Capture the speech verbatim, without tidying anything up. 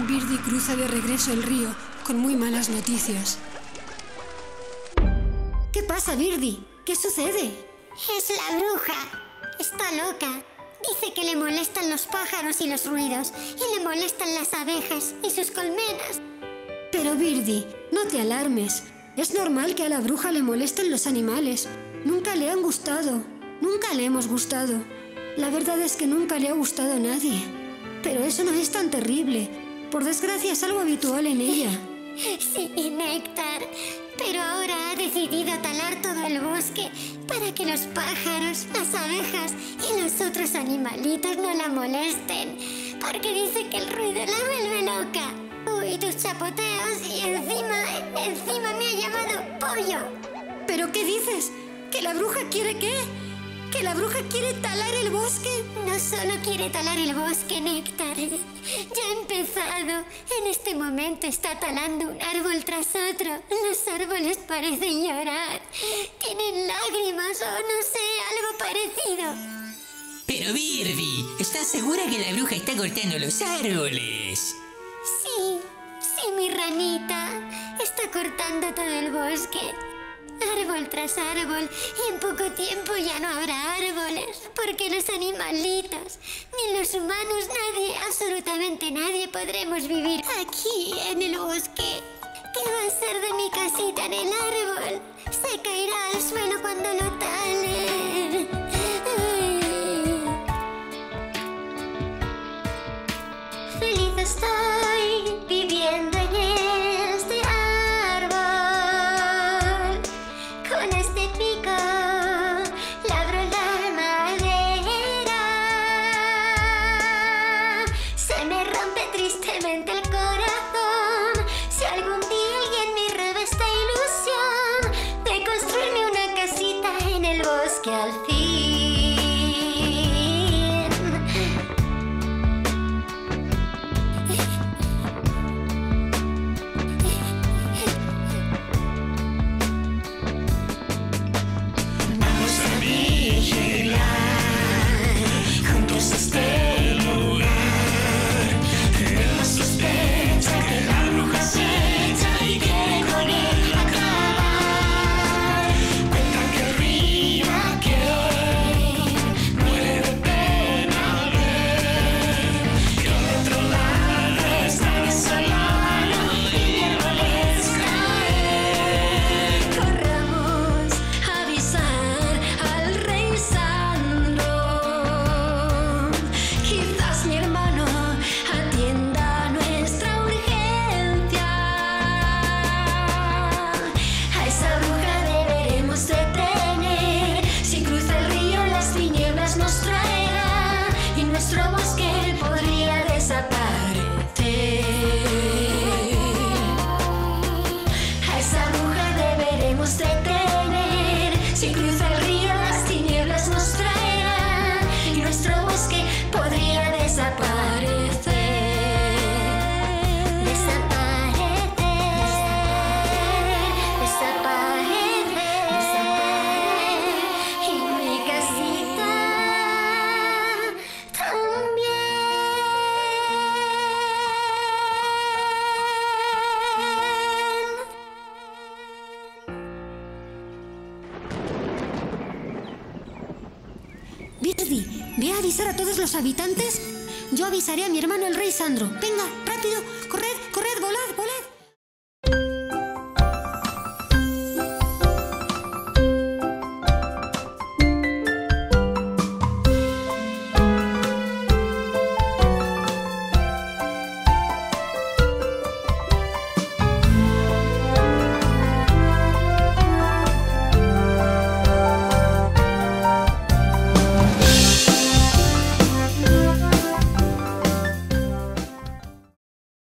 Birdie cruza de regreso el río con muy malas noticias. ¿Qué pasa, Birdie? ¿Qué sucede? Es la bruja. Está loca. Dice que le molestan los pájaros y los ruidos, y le molestan las abejas y sus colmenas. Pero Birdie, no te alarmes. Es normal que a la bruja le molesten los animales. Nunca le han gustado. Nunca le hemos gustado. La verdad es que nunca le ha gustado a nadie. Pero eso no es tan terrible. Por desgracia es algo habitual en ella. Sí, Néctar. Pero ahora ha decidido talar todo el bosque para que los pájaros, las abejas y los otros animalitos no la molesten. Porque dice que el ruido la vuelve loca. Uy, tus chapoteos y encima, encima me ha llamado pollo. ¿Pero qué dices? ¿Que la bruja quiere qué? ¿Que la bruja quiere talar el bosque? No solo quiere talar el bosque, Néctar. Ya ha empezado. En este momento está talando un árbol tras otro. Los árboles parecen llorar. Tienen lágrimas o no sé, algo parecido. Pero Birdie, ¿estás segura que la bruja está cortando los árboles? Sí, sí, mi ranita. Está cortando todo el bosque. Árbol tras árbol, y en poco tiempo ya no habrá árboles, porque los animalitos, ni los humanos, nadie, absolutamente nadie podremos vivir aquí en el bosque. ¿Qué va a ser de mi casita en el árbol? Se caerá al suelo cuando lo talen. Ay. Feliz estoy viviendo en este árbol. Con este pico labro la madera. Se me rompe tristemente el corazón si algún día alguien me roba esta ilusión de construirme una casita en el bosque al fin. Birdie, ve a avisar a todos los habitantes. Yo avisaré a mi hermano el rey Sandro. Venga, rápido, corre.